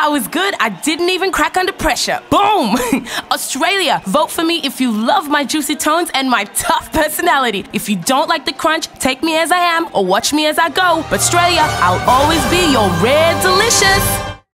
I was good. I didn't even crack under pressure. Boom! Australia, vote for me if you love my juicy tones and my tough personality. If you don't like the crunch, take me as I am or watch me as I go. But Australia, I'll always be your rare delicious.